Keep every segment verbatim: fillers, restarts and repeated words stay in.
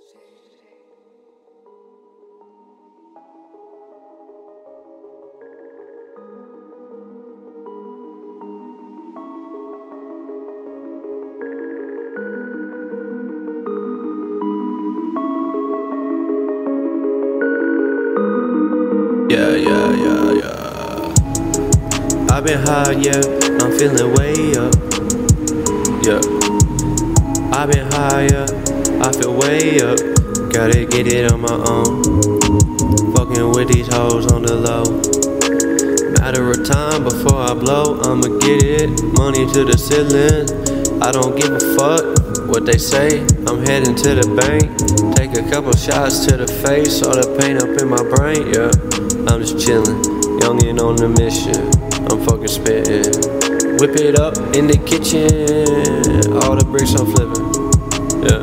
Yeah, yeah, yeah, yeah. I've been high, yeah, I'm feeling way up. Yeah. I've been high, yeah, I feel way up. Gotta get it on my own. Fucking with these hoes on the low. Matter of time before I blow, I'ma get it. Money to the ceiling. I don't give a fuck what they say. I'm heading to the bank. Take a couple shots to the face. All the pain up in my brain, yeah. I'm just chillin', youngin' on the mission. I'm fucking spittin'. Whip it up in the kitchen. All the bricks I'm flippin', yeah.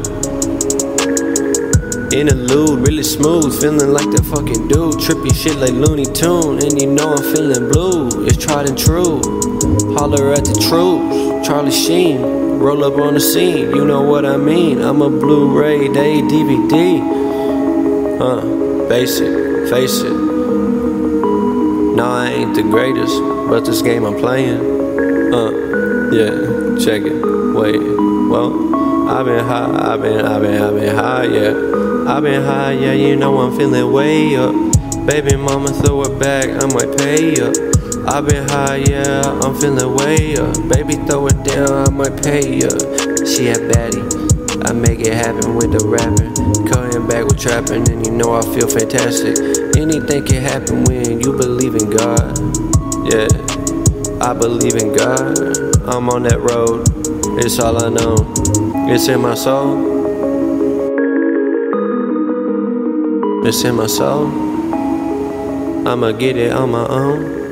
Interlude, really smooth, feeling like that fucking dude. Trippy shit like Looney Tune, and you know I'm feeling blue. It's tried and true. Holler at the troops, Charlie Sheen. Roll up on the scene, you know what I mean. I'm a Blu-ray, they D V D. Uh, basic, face it. Nah, I ain't the greatest, but this game I'm playing. Uh, yeah, check it. Wait, well, I've been high, I've been, I've been, I've been high, yeah. I've been high, yeah, you know I'm feeling way up. Baby mama, throw it back, I might pay up. I've been high, yeah, I'm feeling way up. Baby, throw it down, I might pay up. She a baddie, I make it happen with the rapping. Coming back with trapping, and you know I feel fantastic. Anything can happen when you believe in God. Yeah, I believe in God. I'm on that road, it's all I know. It's in my soul. It's in my soul. I'ma get it on my own.